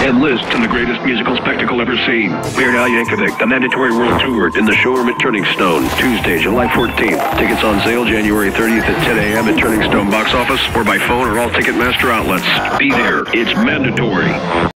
Enlist in the greatest musical spectacle ever seen. Weird Al Yankovic, the Mandatory World Tour in the showroom at Turning Stone, Tuesday, July 14th. Tickets on sale January 30th at 10 a.m. at Turning Stone box office or by phone or all Ticketmaster outlets. Be there. It's mandatory.